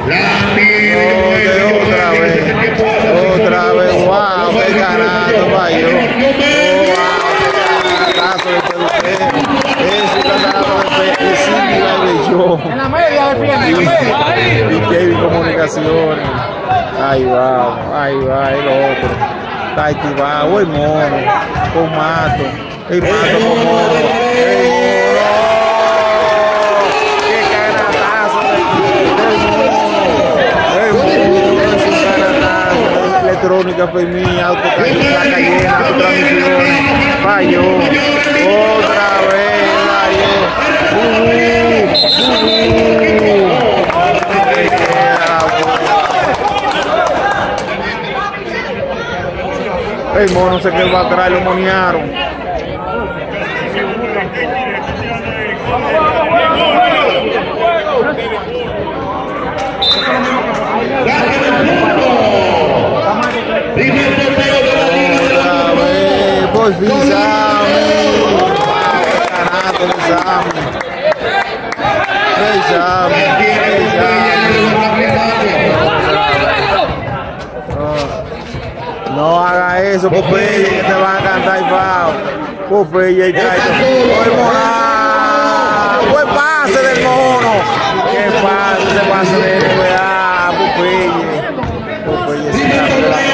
Otra vez, wow, qué carajo, falló. Canatazo de Peluqué. Ese canatazo de Peluqué, sí, en la media defiende. Y Kevin Comunicaciones. Ahí va, el otro. Está activado, el mono, con Mato. El Mato con mono. Qué canatazo de electrónica Fermín, auto Cayena, autotransmisiones, falló, otra vez falló. El mono se quedó atrás, lo monearon. Por fin, Sammy. Canato de Sammy. No haga eso, Popeye, que te van a cantar FAO. Popeye y Caito. Buen pase del mono. Qué pase, ese pase de NBA, Popeye. Popeye se la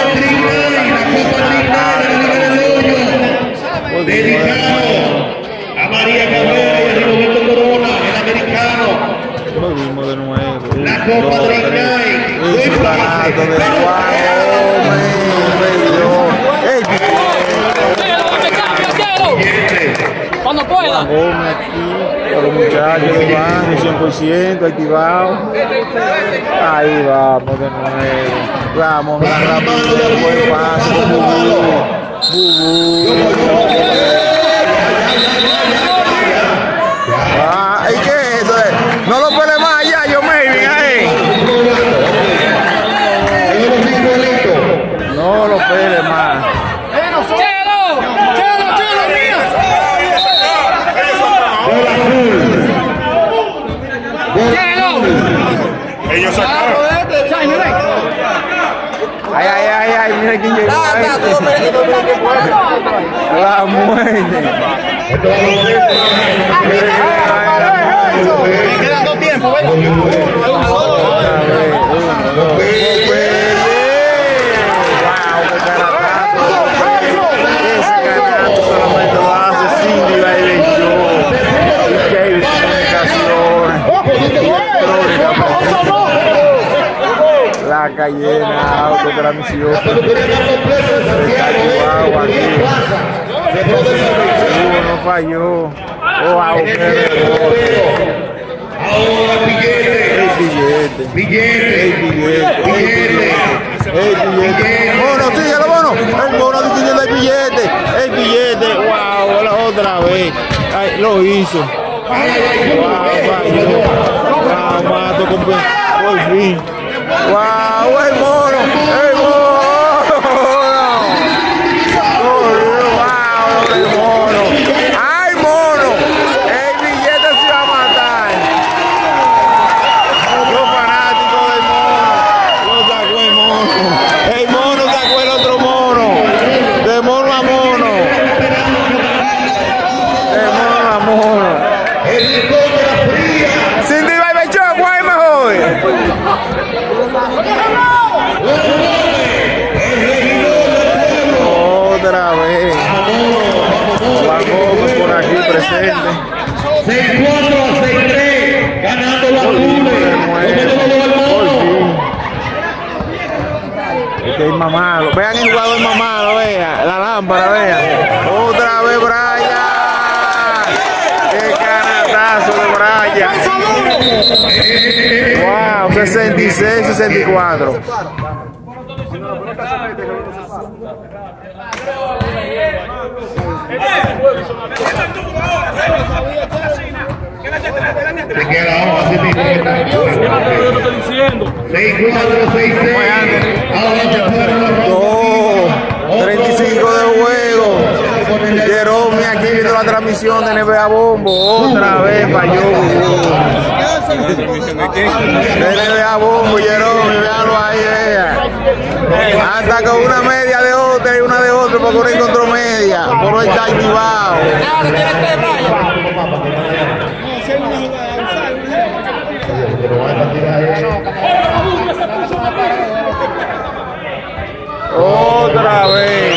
a María Cabrera y a Roberto Corona, el americano. Lo vimos de nuevo. La Copa de Rey. Es un ganato de cuando pueda. Gómez aquí, los muchachos de Banco 100% activado. Ahí vamos de nuevo. Vamos, la rápido, buen paso. ¿Y qué es eso? No lo pele más allá, yo maybe ahí. No lo pele más. Ellos sacaron. Ay, mira quién llegó. La muerte. Quedan 2 tiempos, La Cayena, autotransmisión. No falló. Ahora billete. Mono, síguelo, mono. El mono distinguiendo el billete. Wow, otra vez. Ay, lo hizo. Mato por fin. Wow, el mono. Ay, mono. El billete se va a matar. Los fanáticos del mono. Lo sacó el mono. El mono sacó el otro mono. De mono a mono. Sin diva y Bechón, ¿cuál es mejor? Otra vez. Vamos por aquí presente. 6-4 a 6-3. Ganando los azules. Este es mamado. Vean el jugador mamado, vean. La lámpara, vean. Otra vez Brian. Qué canatazo de Brian. Wow, 66-64. Se queda abajo, así mismo. 6-4, 6-6. Oh, 35 de juego. Jerome aquí viendo la transmisión de NBA Bombo. Otra vez falló. De NBA a bombo, Jerome, véalo ahí, vea. Hasta con una media de otra y una de otra porque uno encontró media. Por no está activado. Otra vez.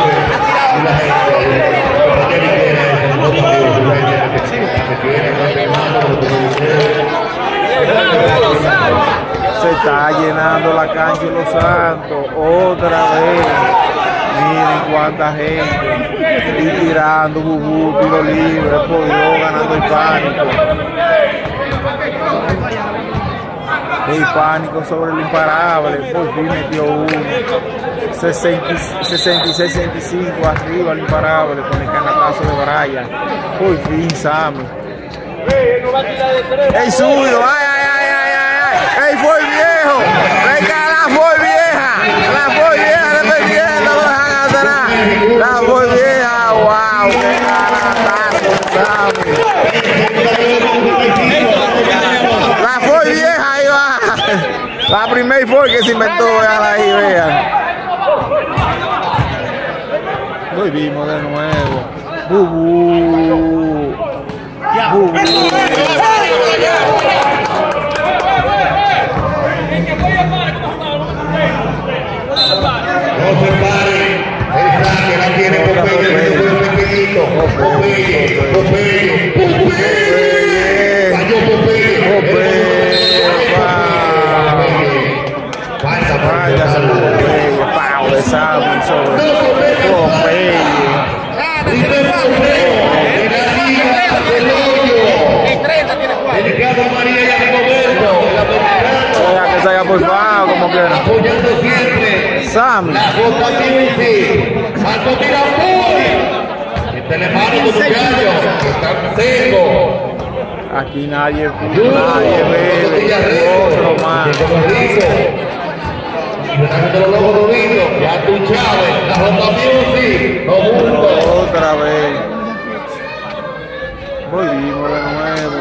Se está llenando la cancha de Los Santos. Otra vez. Miren cuánta gente. Y tirando bubú, tiro libre, por Dios, ganando el pánico. El pánico sobre el imparable, por fin metió uno. 66-65 arriba el imparable con el canatazo de Brian. Por fin Sammy. ¡Ey, suyo! ¡Ay, ay, ay, ay, ay! ¡Ey, fue viejo! ¡Venga, la fue vieja! ¡La fue vieja defendiendo! ¡No dejan atrás! ¡La fue vieja! ¡Wow! ¡Qué canatazo, Sammy! ¡La fue vieja! Ahí va. La primera fue que se inventó, vean ahí, vean. Volvimos de nuevo. Bubú. Bubú. No se pare. El saque la tiene Popeye, el pequeñito. Popeye. Falló Popeye. Vaya, pau de Sammy sobre Popeye. Que salga por favor, como quiera. Apoyando siempre. Sammy. La Boca Music. Marco Tirapuy. El telemano, muchachos. Están secos. Aquí nadie ve otro más. Ya tú Chávez, la Boca Music. Otra vez. Volvimos de nuevo.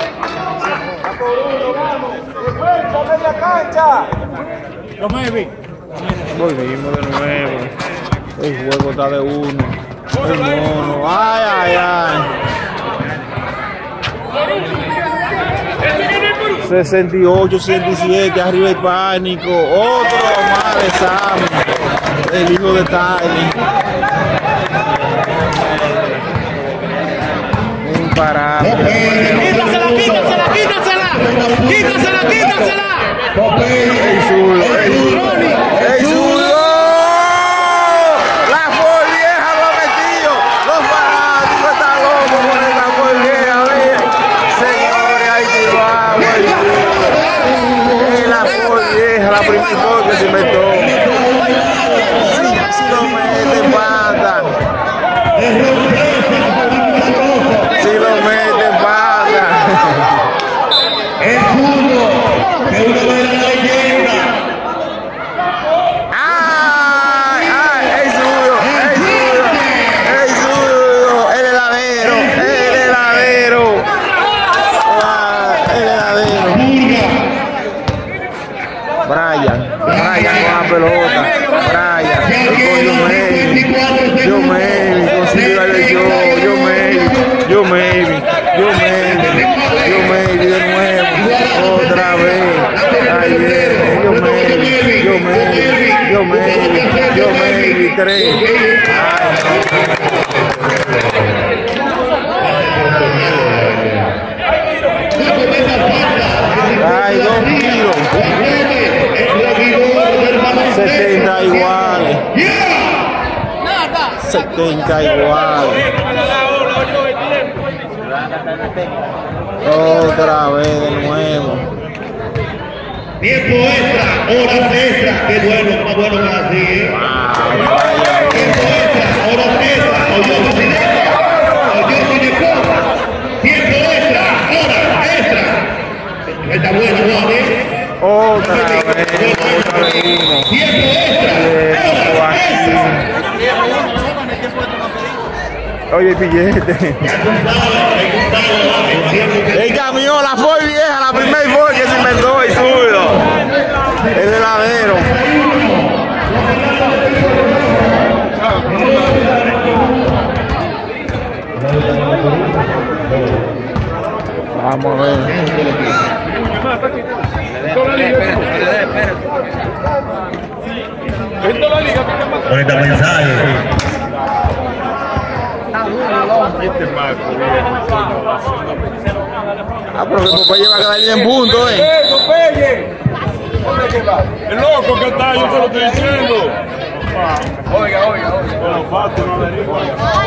Volvimos de nuevo. El juego está de uno. El mono. Ay, ay, ay. 68-67, arriba el pánico. Otro más de Sammy, el hijo de Tyler. Imparable. Quítasela. El zurdo. La Ford vieja lo ha metido. Los fanáticos están locos con la Ford vieja. Señores, ahí te va. La Ford vieja, la primera Ford que se inventó. Si lo meten, pata. Si lo meten, pata. El zurdo, que uno de la leyenda. ¡Ay! ¡El zurdo! ¡El heladero! Brian con la pelota. Brian, yo maybe, consigo yo maybe de nuevo, otra vez. Ahí viene, yo maybe, 3. Ay, 2 tiros. 70 iguales. 70 iguales. Otra vez de nuevo. Tiempo extra, horas extra. Qué bueno, más bueno que así, Tiempo extra, horas extra. Tiempo extra, horas extra. Está bueno, Otra vez uno. Tiempo extra. Oye, el billete. El camión, la Ford vieja, la primera Ford que se inventó el zurdo. con este mensaje. Pero que Popeye va a quedar bien punto, El loco que está, yo se lo estoy diciendo. Oiga. Pero fácil, no averigua.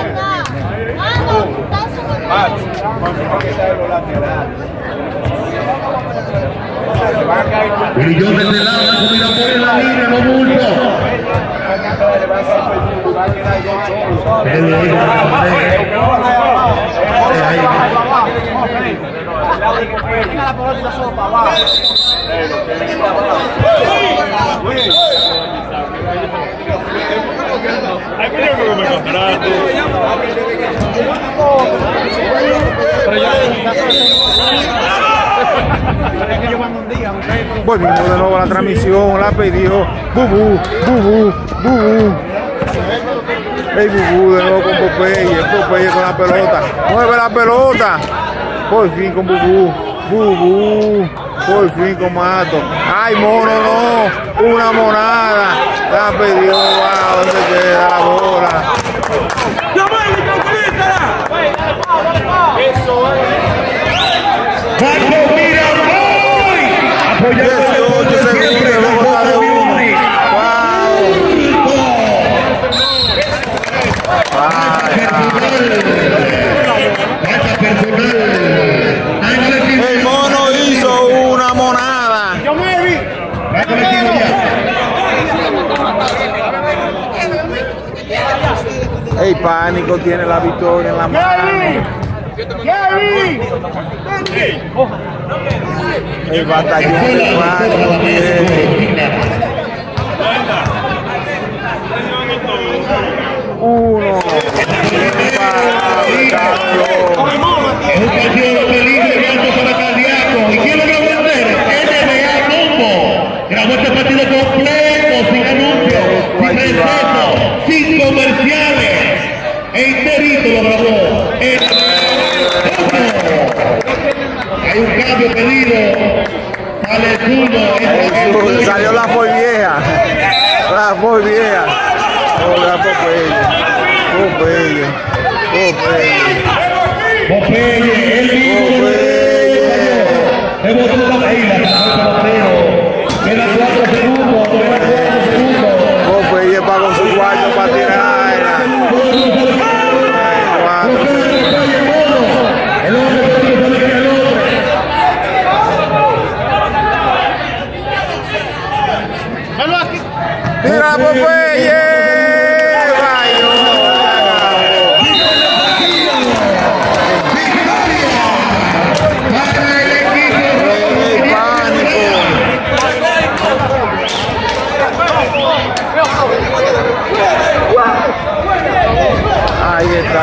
Brilló desde la comida por la línea, no bulto. Hay que yo me contrato. Volvimos de nuevo a la transmisión, la pidió Bubú. Hey, Bubú de nuevo con Popeye con la pelota. Mueve la pelota. Por fin con Bubú. Por fin con Mato. Ay, mono, no. Una monada. La pidió. Wow, ¿dónde queda la bola? Eso es. 18 segundos, luego está de uno. El mono hizo una monada. El Pánico tiene la victoria en la mano. El batallón de Pánico tiene. Uno. Es un partido de peligro y alto para Cardíaco. ¿Y quién lo grabó entero? NBA Combo. Grabó este partido completo, sin anuncios, sin receso, sin comerciales. Enterito lo grabó. Hay un cambio pedido. Sale el zurdo. Salió la Ford vieja. La Ford vieja. Hola, Popeye, el mismo. Le botó la baila. Queda 4 segundos. Popeye pagó su cuarto para tirar. El hombre que tiene que el hombre. Tira Popeye. Ahí está.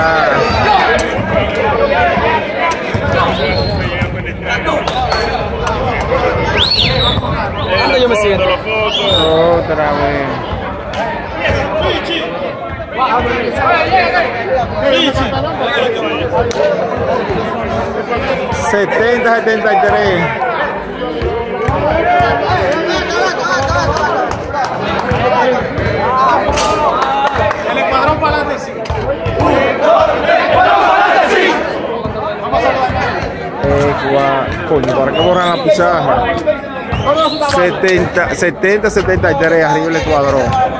¿Dónde yo me siento? Otra vez. 70-73. El escuadrón para adelante, sí. Coño, ¿para qué borran la pizarra? 70-73 arriba el escuadrón.